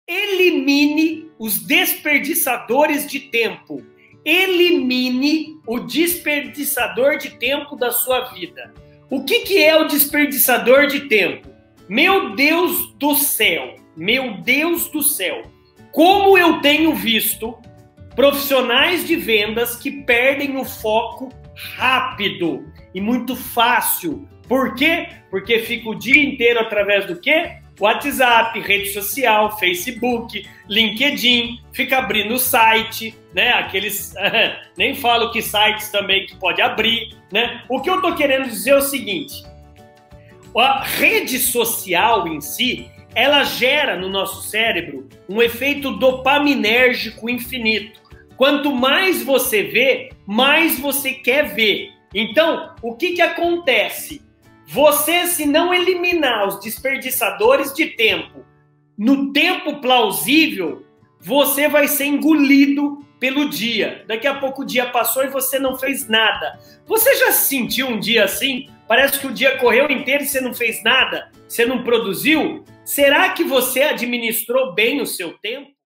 Elimine os desperdiçadores de tempo. Elimine o desperdiçador de tempo da sua vida. O que é o desperdiçador de tempo? Meu Deus do céu, meu Deus do céu, como eu tenho visto profissionais de vendas que perdem o foco rápido e muito fácil. Por quê? Porque fica o dia inteiro através do quê? WhatsApp, rede social, Facebook, LinkedIn, fica abrindo o site, né? Aqueles, nem falo que sites também que pode abrir, né? O que eu tô querendo dizer é o seguinte, a rede social em si, ela gera no nosso cérebro um efeito dopaminérgico infinito. Quanto mais você vê, mais você quer ver. Então, o que acontece? Você, se não eliminar os desperdiçadores de tempo no tempo plausível, você vai ser engolido pelo dia. Daqui a pouco o dia passou e você não fez nada. Você já se sentiu um dia assim? Parece que o dia correu inteiro e você não fez nada? Você não produziu? Será que você administrou bem o seu tempo?